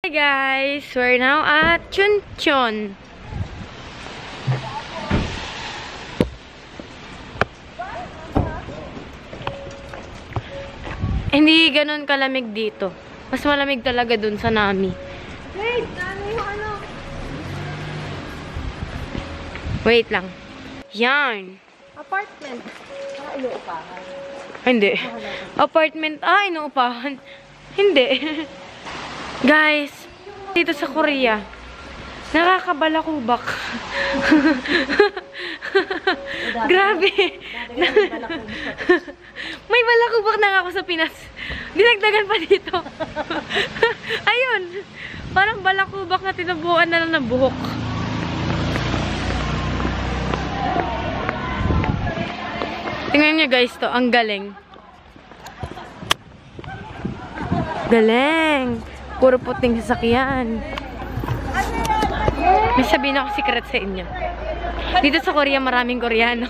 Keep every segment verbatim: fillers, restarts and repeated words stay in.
Hi guys, we're now at Chuncheon. Hindi ganun kalamig dito. Mas malamig talaga dun sa Nami. Wait, ano yung ano? Wait lang. Yan. Apartment. Ah, inuupahan. Hindi. Apartment. Ah, inuupahan. Hindi. Guys, dito sa Korea, nakakabalakubak. Grabe. May balakubak na nga ako sa Pinas. Dinagdagan pa dito. Ayun. Parang balakubak na tinubuan na lang ng buhok. Tingnan niyo guys to. Ang galing. Galing. Puro puting sasakyan. May sabihin ako secret sa inyo. Dito sa Korea, maraming Koreano.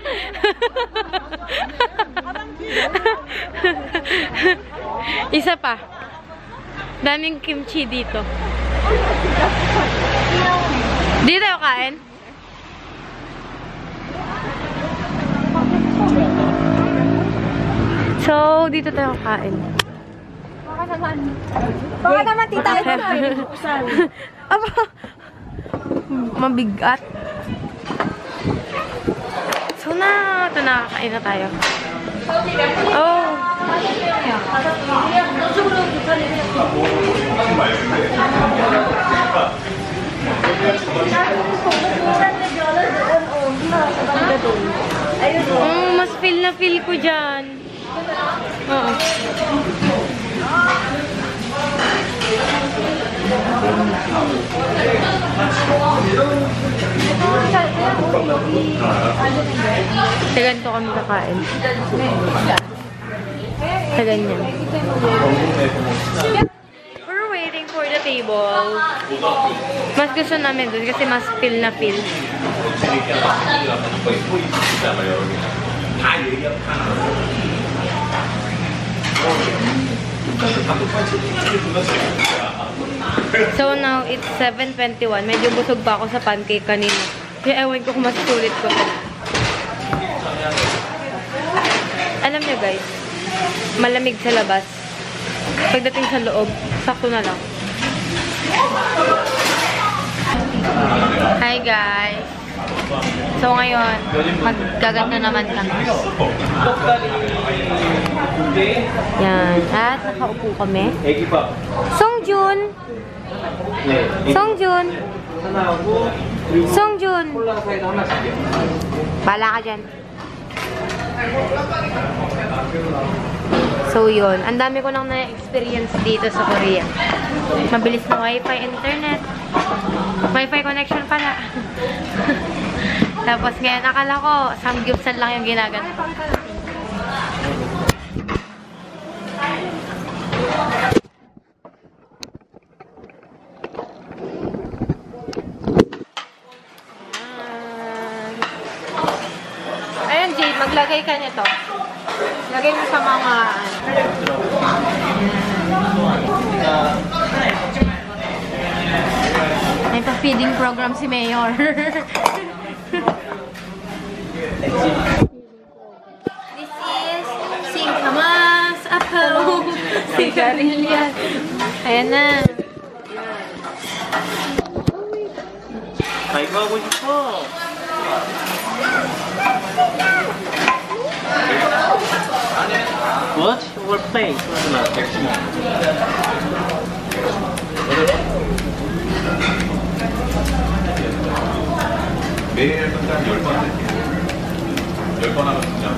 Isa pa. Daming kimchi dito. Dito tayo kain? So, dito tayo kain. Baka naman. Baka naman, tita. Aba. Mabigat. So na, ito nakakain na tayo. Oh. Mm, mas feel na feel ko dyan. Oo. Sa ganito kami kakain. Sa ganyan. We're waiting for the table. Mas gusto namin dun kasi mas feel na feel. So now, it's seven twenty-one. Medyo busog pa ako sa pancake kanina. Kaya ewan ko kung masusulit ko. Alam niyo guys, malamig sa labas. Pagdating sa loob, sakto na lang. Hi guys! So ngayon, maggaganda naman kami. Yan. At nakaupo kami. Seong Joon! Seong Joon! Seong Joon! Bala ka dyan. So yun. Ang dami ko nang na-experience dito sa Korea. Mabilis na wifi internet. Wifi connection pala. Tapos ngayon, akala ko, samgyupsal lang yung ginagano. Ayan, Jade, maglagay ka nito. Lagay mo sa mga... May pa-feeding program si Mayor. This is Singkamas Apple. Sigarilyan. Ayan na. Ay, bago siya. What? We're playing. 매일 한 열 번 열 번 하거든요.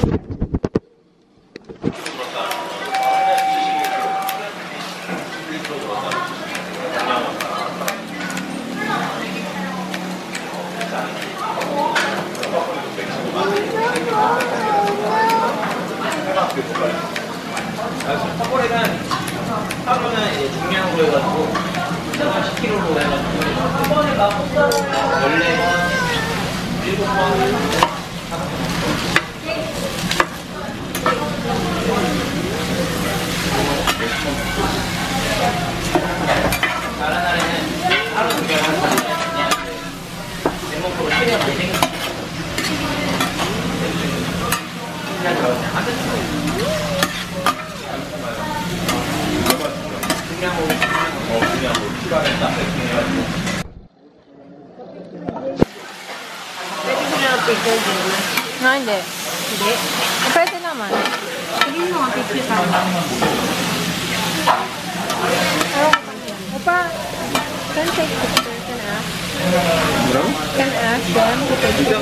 탑볼에는 하루는 이제 중량으로 해가지고 십 킬로그램로 해가지고 한 번에 막 열네 번, 일곱 번 Ah, hindi. Hindi? Pwede naman. Sige mo ang picture sa akin. Opa, can take picture, can ask? Can ask them to take picture?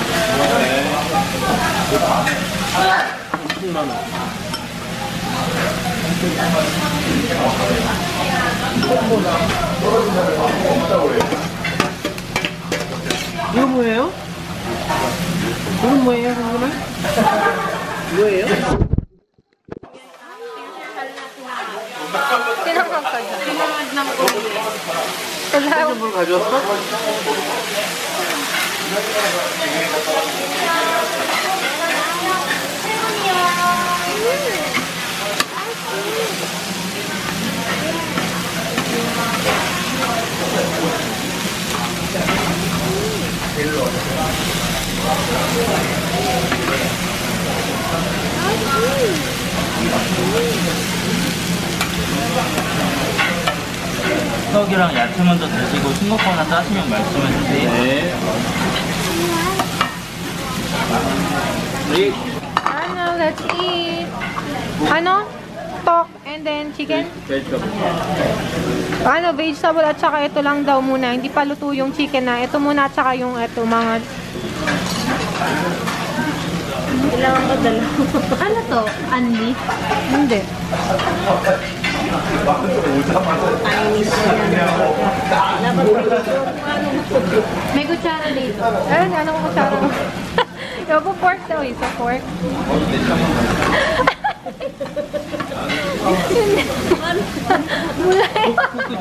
이거 뭐예요? 이건 뭐예요, 궁금해? 뭐예요? Tinangkag ka dyan. Tinangkag ng kuya. Wala. 물 가져왔어? 떡이랑 야채 먼저 드시고 싱겁거나 짜시면 말씀해주세요. 네. 네. Ano, let's eat. Ano? Pork and then chicken? vegetable. Ano, vegetable at saka ito lang daw muna. Hindi pa luto yung chicken na. Ito muna at saka yung ito mga... Kailangan ko dalawa. Ano to? Anli? Hindi. Chinese yan. Dapat May kutsara dito. Eh, ano kung kutsara mo? Yung po pork daw eh. Sa pork. Mulay.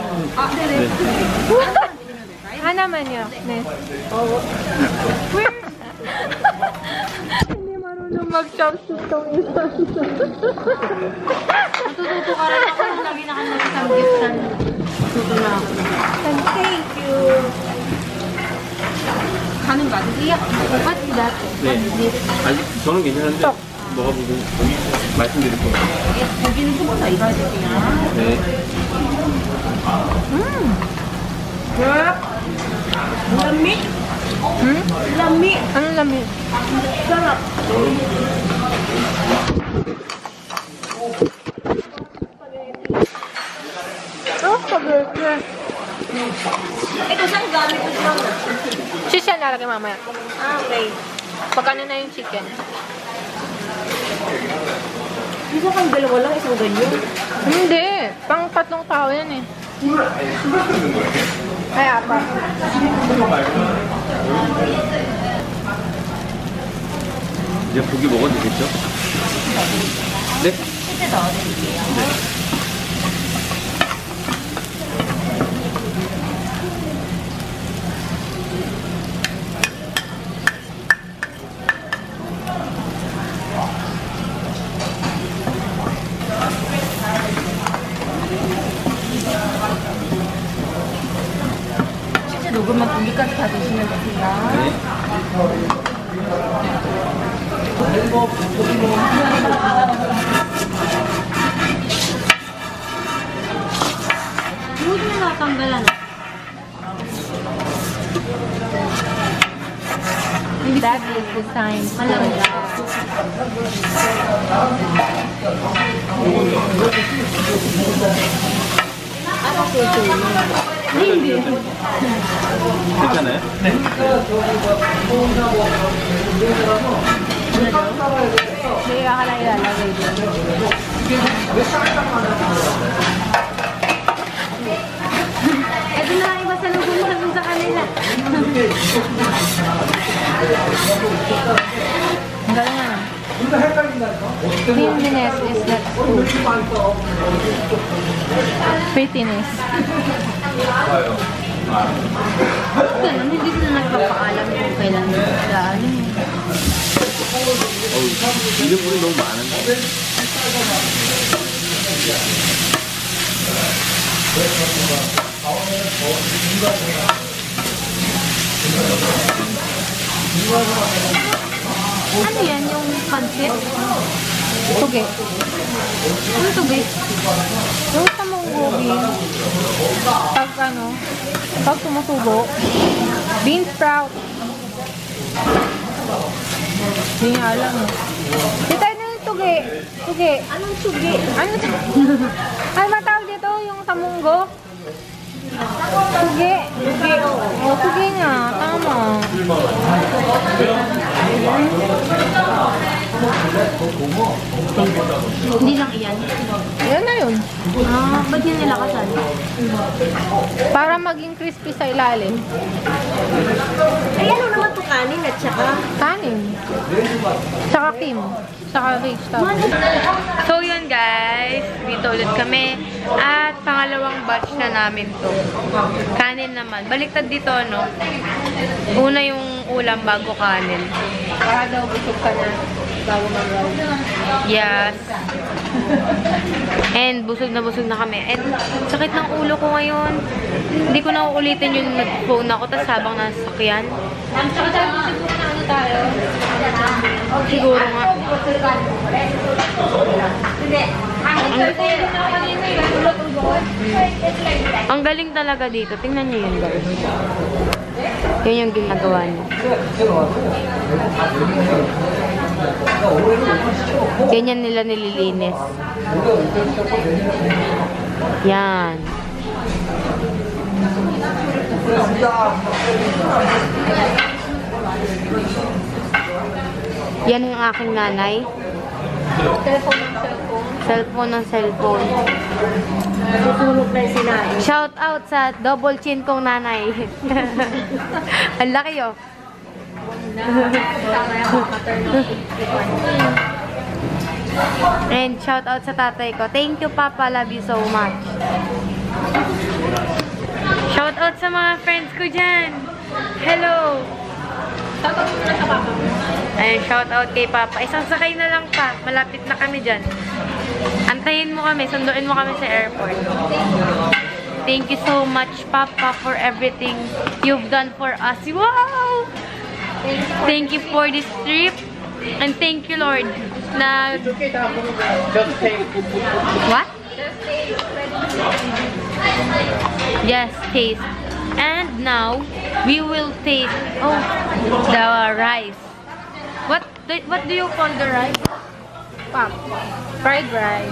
Ano naman yun? Where? Hindi marunong mag-chopstick tong isa. Matututo ka rin ako nung lagi na ka nag-samgyupsal. Tuto na ako. Thank you. 가는 거 아니세요? What's that? 네. 아직 저는 괜찮은데 먹어보고 말씀드릴 거예요. 고기는 좀 더 익어야 되구나. 네. 음. 람미? Hmm? 람미? Anong lamin? sarap. Oh, spaghetti. Ito saan gamit ito lang? Cheese yan lalagay mamaya. Ah, okay. Pagkano na yung chicken? Isa kang dalawa lang, isang ganyan. Hindi. Pang tatlong tao yan eh. Ay, apa. 이제 고기 먹어도 되겠죠? 네? 치즈 넣어드릴게요. 네. 치즈 녹으면 고기까지 다 드시면 되세요. 네. Huwag mo natanggalan. That is the sign. Malangga. Ano susunod? Hindi. 괜찮아요? 네. Hindi ka na ilalagay dito. Ito na lang iba sa lubong mo sa kanila. Ang galing nga. Cleanliness is not food. Prettiness. Ganun, hindi sila nagpapaalam kung kailan sila ano eh. 어우, 이름물이 너무 많은데. Ano yan? Yung pancit? Tuge. Ano tubi? Yung sa mong gobi, pag ano, pag tumutubo, bean sprout. Hindi nga alam eh. Dito na yung tuge. Tuge. Anong tubi? Ano to? Ay, matawag dito yung samunggo. Tuge. Tuge, oo. Oh, tuge nga. Tama. Hindi lang iyan. Yan na yun. Ah, ba't yun nilakasan? Para maging crispy sa ilalim. Ay, ano naman to kanin at saka? Kanin. Tsaka kim. Tsaka vegetable. So yun guys, dito ulit kami. At pangalawang batch na namin to. Kanin naman. Baliktad dito, no? Una yung ulam bago kanin. Para daw busog ka na bago mag-raw. Yes. And busog na busog na kami. And sakit ng ulo ko ngayon. Hindi ko na uulitin yung nag-phone ako tas habang nasa sakyan. Ano tayo? Siguro nga. Ang galing talaga dito. Tingnan niyo yun guys. Yun yung ginagawa niya. Ganyan nila nililinis. Yan. Yan ang aking nanay. Cellphone ng cellphone. Cellphone ng cellphone. Tutulog na yung sinain. Shout out sa double chin kong nanay. Ang laki oh. And shout out sa tatay ko. Thank you Papa, love you so much. Shout out sa mga friends ko dyan. Hello. Ayun, shout out kay Papa. Isang sakay na lang pa. Malapit na kami dyan. Antayin mo kami. Sunduin mo kami sa airport. Thank you so much, Papa, for everything you've done for us. Wow! Thank you for this trip. And thank you, Lord, na... What? Yes, taste. And now, we will taste, oh, the rice. What do, what do you call the rice? Pop. Fried rice.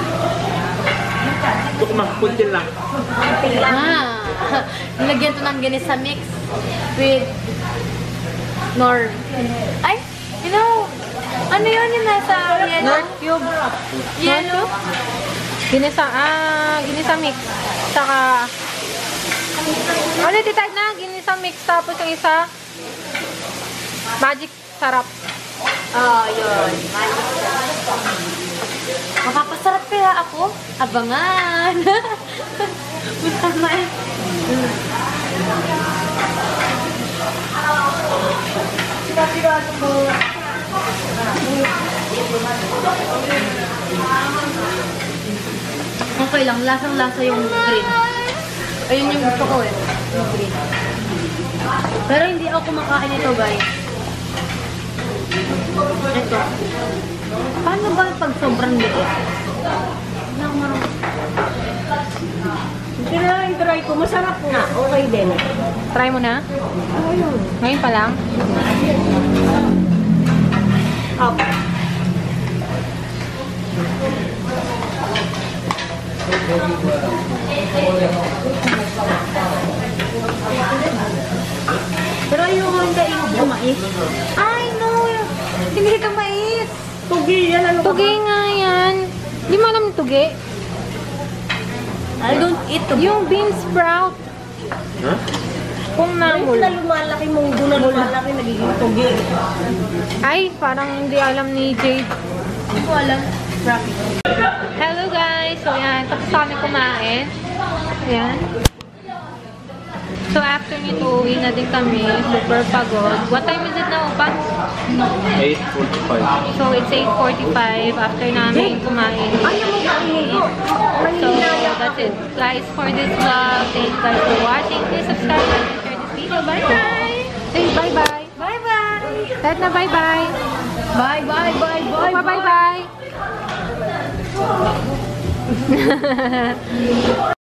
Ito ko makuntin lang. Ah, nilagyan to ng ganisa mix with nor. Ay, you know, ano yun yung nasa yellow? Nor cube. Yellow? Ginisa, ah, ginisa mix. Saka, ulit itag na, ginisa mix. Tapos yung isa, magic sarap. Oh, yun. Magic sarap. Mapapasarap kaya ako? Abangan! Tama eh. Sigurado po. Okay lang, lasang-lasa yung green. Ayun yung gusto ko eh. Yung green. Pero hindi ako kumakain ito guys. Ito. Paano ba pag sobrang liit? Hindi ako marunong. Try, try ko. Masarap nga. Okay din. Try mo na? Ayun. Ngayon pa lang? Okay. Pero yung hindi yung mais. Ay, no! Hindi ito mais! Tugi yan. Ano Tugi nga yan. Di mo alam tugi? I don't eat tugi. Yung bean sprout. Ha? Kung Ay, namul. na lumalaki mong doon na lumalaki, nagiging tugi. Ay, parang hindi alam ni Jade. Hindi ko alam. Rapid. Hello guys! So yan, tapos kami kumain. Ayan. So after nito, uwi na din kami. Super pagod. What time is it now, pa? eight forty-five. So it's eight forty-five after namin kumain. So that's it guys for this vlog. Thank you guys for watching. Please subscribe and share this video. Bye bye! Say bye bye! Bye-bye! Kahit na bye-bye. Bye, bye, bye, bye, Bye-bye-bye.